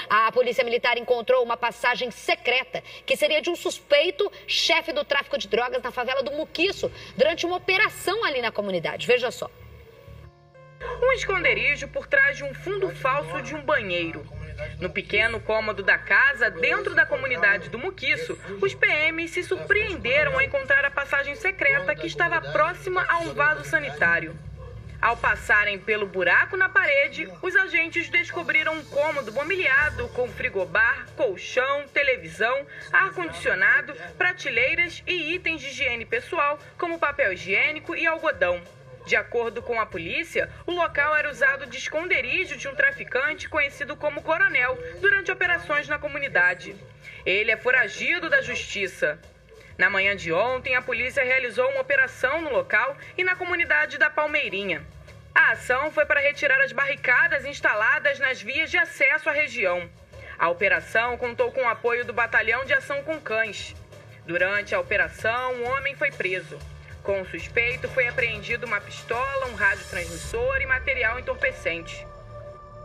A polícia militar encontrou uma passagem secreta que seria de um suspeito chefe do tráfico de drogas na favela do Muquiço durante uma operação ali na comunidade. Veja só. Um esconderijo por trás de um fundo falso de um banheiro. No pequeno cômodo da casa, dentro da comunidade do Muquiço, os PMs se surpreenderam ao encontrar a passagem secreta que estava próxima a um vaso sanitário. Ao passarem pelo buraco na parede, os agentes descobriram um cômodo mobiliado com frigobar, colchão, televisão, ar-condicionado, prateleiras e itens de higiene pessoal, como papel higiênico e algodão. De acordo com a polícia, o local era usado de esconderijo de um traficante conhecido como Coronel durante operações na comunidade. Ele é foragido da justiça. Na manhã de ontem, a polícia realizou uma operação no local e na comunidade da Palmeirinha. A ação foi para retirar as barricadas instaladas nas vias de acesso à região. A operação contou com o apoio do Batalhão de Ação com Cães. Durante a operação, um homem foi preso. Com o suspeito, foi apreendido uma pistola, um radiotransmissor e material entorpecente.